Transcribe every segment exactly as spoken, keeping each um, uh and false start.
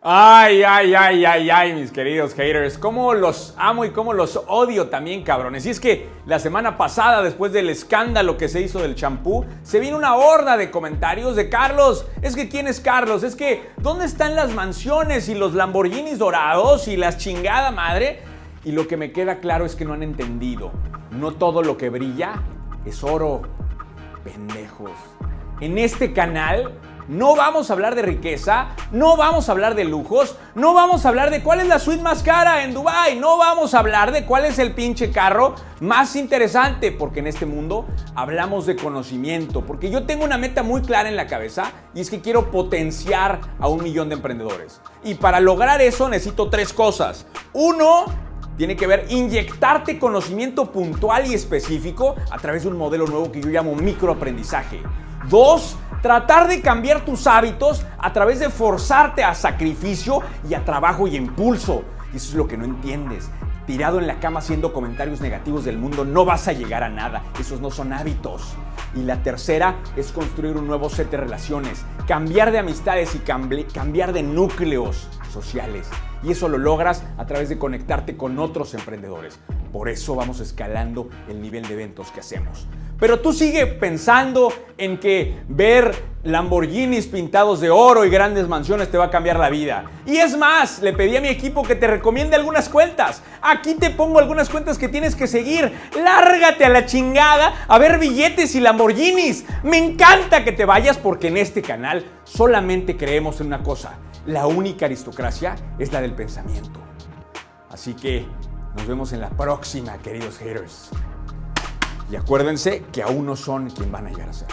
Ay, ay, ay, ay, ay, mis queridos haters, cómo los amo y cómo los odio también, cabrones. Y es que la semana pasada, después del escándalo que se hizo del champú, se vino una horda de comentarios de Carlos. Es que, ¿quién es Carlos? Es que, ¿dónde están las mansiones y los Lamborghinis dorados y las chingada madre? Y lo que me queda claro es que no han entendido. No todo lo que brilla es oro, pendejos. En este canal no vamos a hablar de riqueza, no vamos a hablar de lujos, no vamos a hablar de cuál es la suite más cara en Dubái, no vamos a hablar de cuál es el pinche carro más interesante, porque en este mundo hablamos de conocimiento, porque yo tengo una meta muy clara en la cabeza y es que quiero potenciar a un millón de emprendedores. Y para lograr eso necesito tres cosas. Uno, tiene que ver inyectarte conocimiento puntual y específico a través de un modelo nuevo que yo llamo microaprendizaje. Dos, tratar de cambiar tus hábitos a través de forzarte a sacrificio y a trabajo y impulso. Y eso es lo que no entiendes. Tirado en la cama haciendo comentarios negativos del mundo no vas a llegar a nada. Esos no son hábitos. Y la tercera es construir un nuevo set de relaciones, cambiar de amistades y cambiar de núcleos sociales. Y eso lo logras a través de conectarte con otros emprendedores. Por eso vamos escalando el nivel de eventos que hacemos. Pero tú sigue pensando en que ver Lamborghinis pintados de oro y grandes mansiones te va a cambiar la vida. Y es más, le pedí a mi equipo que te recomiende algunas cuentas. Aquí te pongo algunas cuentas que tienes que seguir. Lárgate a la chingada a ver billetes y Lamborghinis. Me encanta que te vayas porque en este canal solamente creemos en una cosa. La única aristocracia es la del pensamiento. Así que nos vemos en la próxima, queridos haters. Y acuérdense que aún no son quien van a llegar a ser.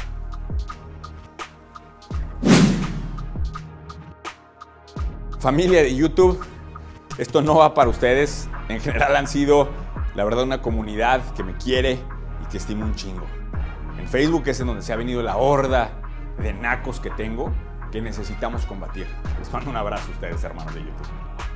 Familia de YouTube, esto no va para ustedes. En general han sido, la verdad, una comunidad que me quiere y que estimo un chingo. En Facebook es en donde se ha venido la horda de nacos que tengo que necesitamos combatir. Les mando un abrazo a ustedes, hermanos de YouTube.